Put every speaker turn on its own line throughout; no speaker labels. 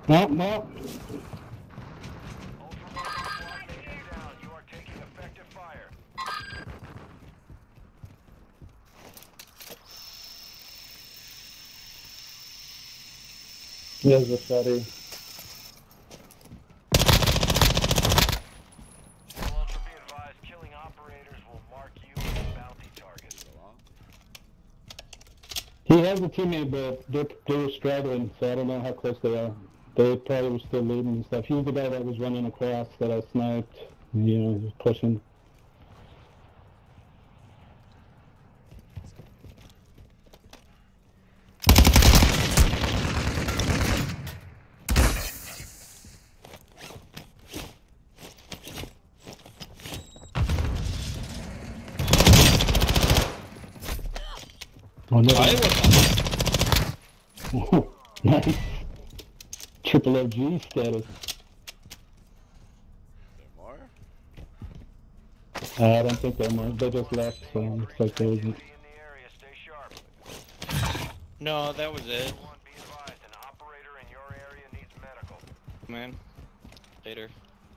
No, no.
Ultra One squad mate is down. You are taking effective fire.
There's a fatty.
Ultra, be advised, killing operators will mark you as a bounty target.
He has a teammate, but they were straggling, so I don't know how close they are. They probably were still leading and stuff. He was the guy that was running across that I sniped. You know, he was pushing. Oh, no. Oh, nice. Triple OG status.
More?
I don't think they're more. They just left, so it looks like there isn't.
In the area, stay sharp.
No, that was it.
One, be advised, an operator in your area needs medical.
Man. Later.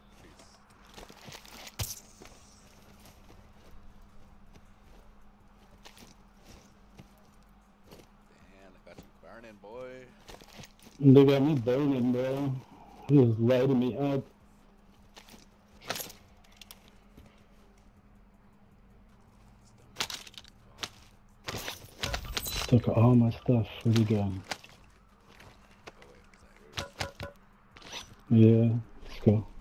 Damn, I got you burning, boy.
They got me burning, bro. He was lighting me up. Took all my stuff. Where'd he go?
Oh, wait, was that yours?
Yeah, let's go.